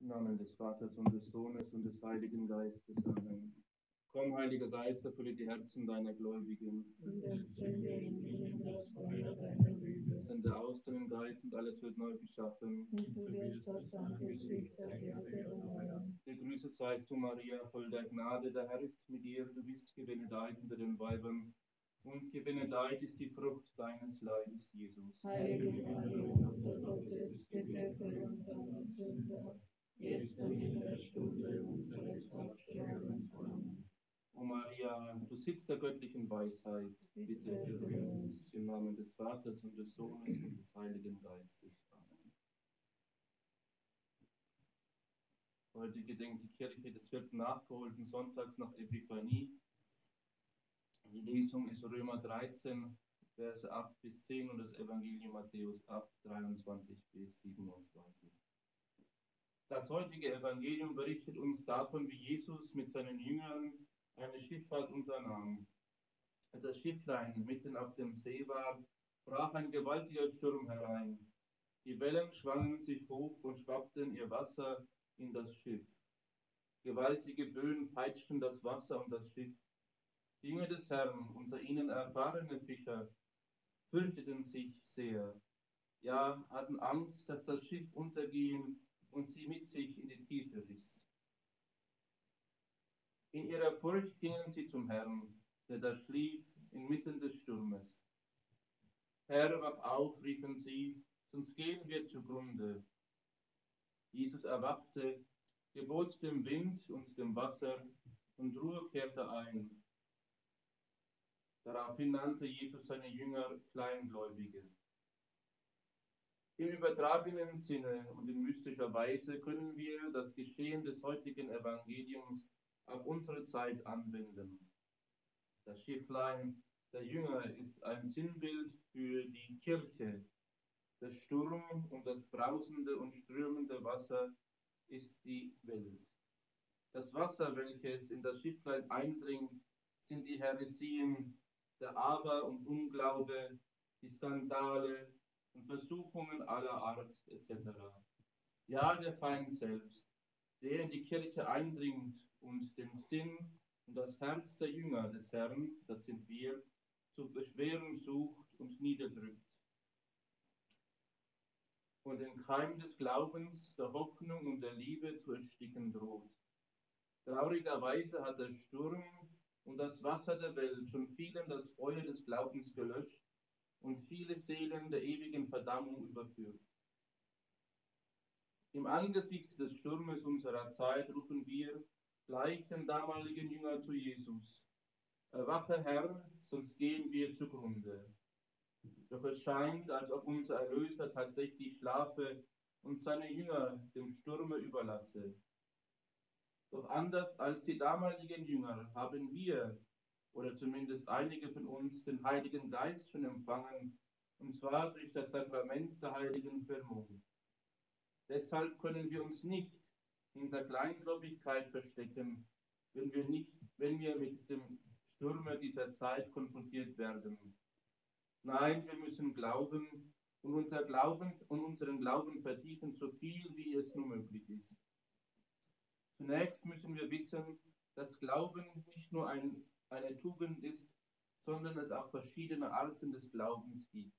Namen des Vaters und des Sohnes und des Heiligen Geistes. Amen. Komm, Heiliger Geist, erfülle die Herzen deiner Gläubigen. Und entzünde in ihnen das Feuer deiner Liebe. Sende aus deinen Geist und alles wird neu geschaffen. Und du wirst das Angesicht der Erde erneuern. Gegrüßet seist du, Maria, voll der Gnade, der Herr ist mit dir. Du bist gebenedeit unter den Weibern. Und gebenedeit ist die Frucht deines Leibes, Jesus. Heilige Maria, Mutter Gottes, bitte für uns arme Sünder, jetzt und in der Stunde unseres Absterbens. Amen. O Maria, du Sitz der göttlichen Weisheit, bitte für uns. Im Namen des Vaters und des Sohnes und des Heiligen Geistes. Amen. Heute gedenkt die Kirche des 4. nachgeholten Sonntags nach Epiphanie. Die Lesung ist Römer 13, Verse 8 bis 10 und das Evangelium Matthäus 8, 23 bis 27. Das heutige Evangelium berichtet uns davon, wie Jesus mit seinen Jüngern eine Schifffahrt unternahm. Als das Schifflein mitten auf dem See war, brach ein gewaltiger Sturm herein. Die Wellen schwangen sich hoch und schwappten ihr Wasser in das Schiff. Gewaltige Böen peitschten das Wasser und das Schiff. Die Jünger des Herrn, unter ihnen erfahrene Fischer, fürchteten sich sehr. Ja, hatten Angst, dass das Schiff untergehen und sie mit sich in die Tiefe riss. In ihrer Furcht gingen sie zum Herrn, der da schlief inmitten des Sturmes. Herr, wach auf, riefen sie, sonst gehen wir zugrunde. Jesus erwachte, gebot dem Wind und dem Wasser, und Ruhe kehrte ein. Daraufhin nannte Jesus seine Jünger Kleingläubige. Im übertragenen Sinne und in mystischer Weise können wir das Geschehen des heutigen Evangeliums auf unsere Zeit anwenden. Das Schifflein der Jünger ist ein Sinnbild für die Kirche. Der Sturm und das brausende und strömende Wasser ist die Welt. Das Wasser, welches in das Schifflein eindringt, sind die Häresien, der Aber- und Unglaube, die Skandale und Versuchungen aller Art etc. Ja, der Feind selbst, der in die Kirche eindringt und den Sinn und das Herz der Jünger des Herrn, das sind wir, zu beschweren sucht und niederdrückt. Und den Keim des Glaubens, der Hoffnung und der Liebe zu ersticken droht. Traurigerweise hat der Sturm und das Wasser der Welt schon vielen das Feuer des Glaubens gelöscht und viele Seelen der ewigen Verdammung überführt. Im Angesicht des Sturmes unserer Zeit rufen wir gleich den damaligen Jünger zu Jesus. Erwache, Herr, sonst gehen wir zugrunde. Doch es scheint, als ob unser Erlöser tatsächlich schlafe und seine Jünger dem Sturme überlasse. Doch anders als die damaligen Jünger haben wir, oder zumindest einige von uns, den Heiligen Geist schon empfangen, und zwar durch das Sakrament der heiligen Firmung. Deshalb können wir uns nicht hinter Kleingläubigkeit verstecken, wenn wir mit dem Stürme dieser Zeit konfrontiert werden. Nein, wir müssen glauben und unseren Glauben vertiefen, so viel wie es nur möglich ist. Zunächst müssen wir wissen, dass Glauben nicht nur eine Tugend ist, sondern es auch verschiedene Arten des Glaubens gibt.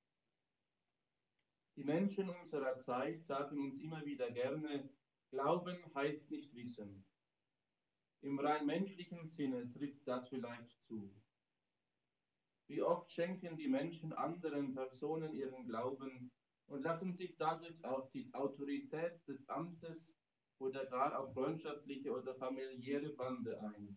Die Menschen unserer Zeit sagen uns immer wieder gerne, Glauben heißt nicht wissen. Im rein menschlichen Sinne trifft das vielleicht zu. Wie oft schenken die Menschen anderen Personen ihren Glauben und lassen sich dadurch auf die Autorität des Amtes oder gar auf freundschaftliche oder familiäre Bande ein.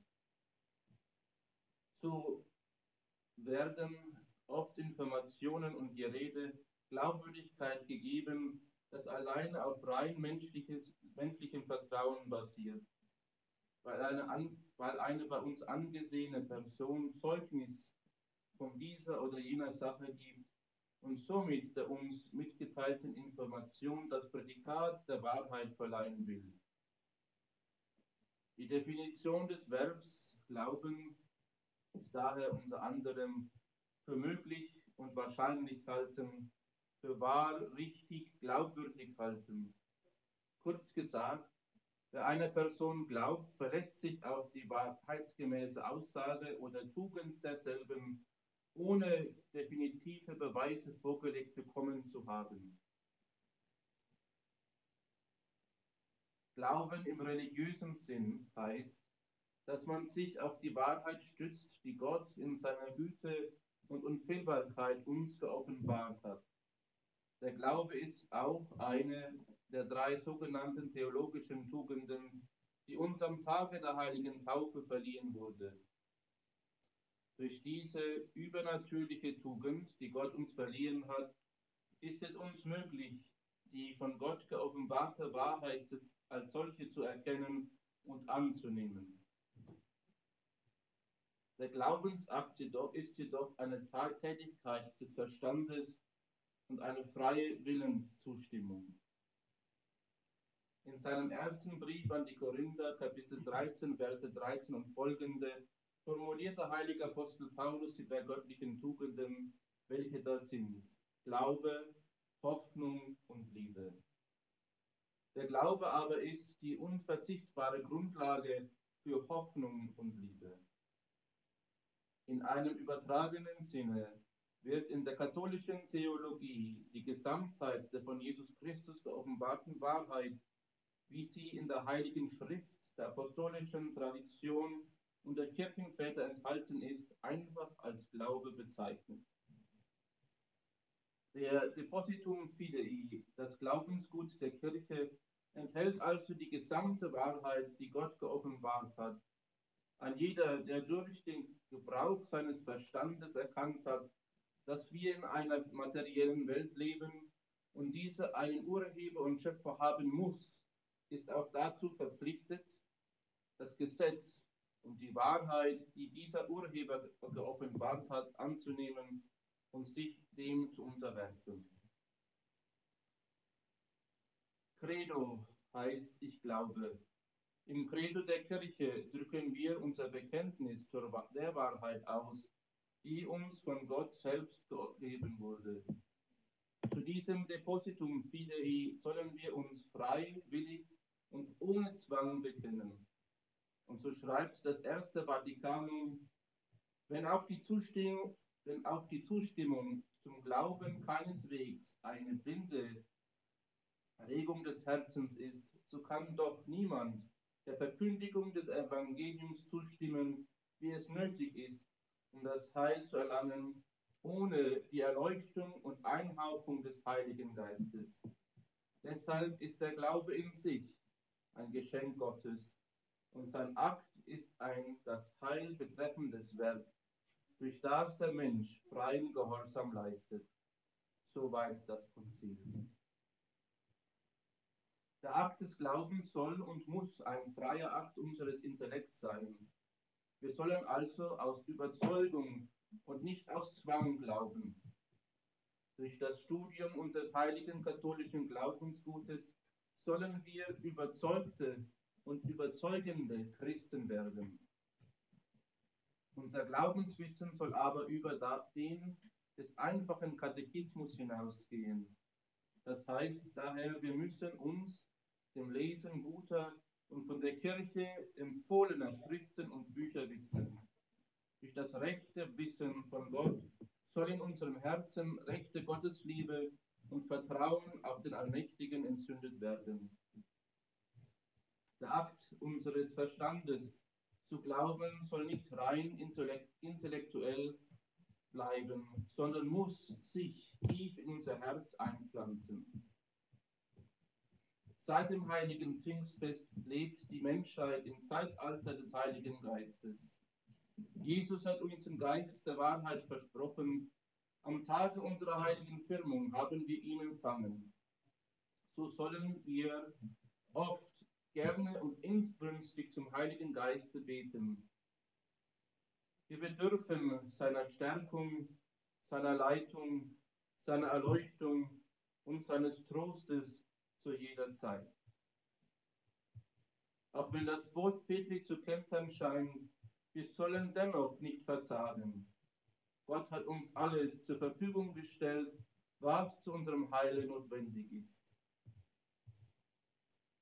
So werden oft Informationen und Gerede Glaubwürdigkeit gegeben, das alleine auf rein menschlichem Vertrauen basiert, weil eine bei uns angesehene Person Zeugnis von dieser oder jener Sache gibt und somit der uns mitgeteilten Information das Prädikat der Wahrheit verleihen will. Die Definition des Verbs Glauben ist daher unter anderem für möglich und wahrscheinlich halten, für wahr, richtig, glaubwürdig halten. Kurz gesagt, wer einer Person glaubt, verlässt sich auf die wahrheitsgemäße Aussage oder Tugend derselben, ohne definitive Beweise vorgelegt bekommen zu haben. Glauben im religiösen Sinn heißt, dass man sich auf die Wahrheit stützt, die Gott in seiner Güte und Unfehlbarkeit uns geoffenbart hat. Der Glaube ist auch eine der 3 sogenannten theologischen Tugenden, die uns am Tage der heiligen Taufe verliehen wurde. Durch diese übernatürliche Tugend, die Gott uns verliehen hat, ist es uns möglich, die von Gott geoffenbarte Wahrheit als solche zu erkennen und anzunehmen. Der Glaubensakt ist jedoch eine Tätigkeit des Verstandes und eine freie Willenszustimmung. In seinem ersten Brief an die Korinther, Kapitel 13, Verse 13 und folgende, formuliert der heilige Apostel Paulus die 3 göttlichen Tugenden, welche das sind: Glaube, Hoffnung und Liebe. Der Glaube aber ist die unverzichtbare Grundlage für Hoffnung und Liebe. In einem übertragenen Sinne wird in der katholischen Theologie die Gesamtheit der von Jesus Christus geoffenbarten Wahrheit, wie sie in der Heiligen Schrift, der apostolischen Tradition und der Kirchenväter enthalten ist, einfach als Glaube bezeichnet. Der Depositum Fidei, das Glaubensgut der Kirche, enthält also die gesamte Wahrheit, die Gott geoffenbart hat. Ein jeder, der durch den Gebrauch seines Verstandes erkannt hat, dass wir in einer materiellen Welt leben und diese einen Urheber und Schöpfer haben muss, ist auch dazu verpflichtet, das Gesetz und die Wahrheit, die dieser Urheber geoffenbart hat, anzunehmen und sich dem zu unterwerfen. Credo heißt ich glaube. Im Credo der Kirche drücken wir unser Bekenntnis der Wahrheit aus, die uns von Gott selbst gegeben wurde. Zu diesem Depositum Fidei sollen wir uns frei, willig und ohne Zwang bekennen. Und so schreibt das Erste Vatikanum: Wenn auch die Zustimmung zum Glauben keineswegs eine blinde Erregung des Herzens ist, so kann doch niemand der Verkündigung des Evangeliums zustimmen, wie es nötig ist, um das Heil zu erlangen, ohne die Erleuchtung und Einhauchung des Heiligen Geistes. Deshalb ist der Glaube in sich ein Geschenk Gottes und sein Akt ist ein das Heil betreffendes Werk, durch das der Mensch freien Gehorsam leistet. Soweit das Konzil. Der Akt des Glaubens soll und muss ein freier Akt unseres Intellekts sein. Wir sollen also aus Überzeugung und nicht aus Zwang glauben. Durch das Studium unseres heiligen katholischen Glaubensgutes sollen wir überzeugte und überzeugende Christen werden. Unser Glaubenswissen soll aber über den des einfachen Katechismus hinausgehen. Das heißt daher, wir müssen uns dem Lesen guter und von der Kirche empfohlener Schriften und Bücher widmen. Durch das rechte Wissen von Gott soll in unserem Herzen rechte Gottesliebe und Vertrauen auf den Allmächtigen entzündet werden. Der Akt unseres Verstandes zu glauben soll nicht rein intellektuell bleiben, sondern muss sich tief in unser Herz einpflanzen. Seit dem heiligen Pfingstfest lebt die Menschheit im Zeitalter des Heiligen Geistes. Jesus hat uns den Geist der Wahrheit versprochen. Am Tage unserer heiligen Firmung haben wir ihn empfangen. So sollen wir oft, gerne und inbrünstig zum Heiligen Geiste beten. Wir bedürfen seiner Stärkung, seiner Leitung, seiner Erleuchtung und seines Trostes zu jeder Zeit. Auch wenn das Boot Petri zu kentern scheint, wir sollen dennoch nicht verzagen. Gott hat uns alles zur Verfügung gestellt, was zu unserem Heile notwendig ist.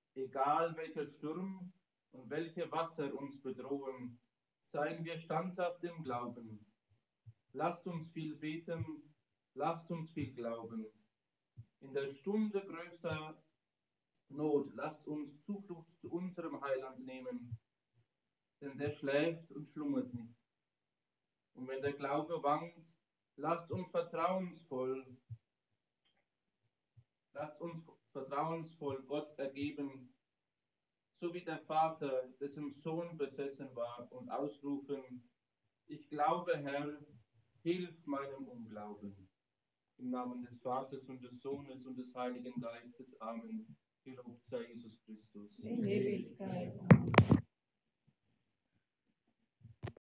Egal welcher Sturm und welche Wasser uns bedrohen, seien wir standhaft im Glauben. Lasst uns viel beten, lasst uns viel glauben. In der Stunde größter Not lasst uns Zuflucht zu unserem Heiland nehmen, denn der schläft und schlummert nicht. Und wenn der Glaube wankt, lasst uns vertrauensvoll Gott ergeben, so wie der Vater, dessen Sohn besessen war, und ausrufen: Ich glaube, Herr, hilf meinem Unglauben. Im Namen des Vaters und des Sohnes und des Heiligen Geistes. Amen. Gelobt sei Jesus Christus. In Ewigkeit.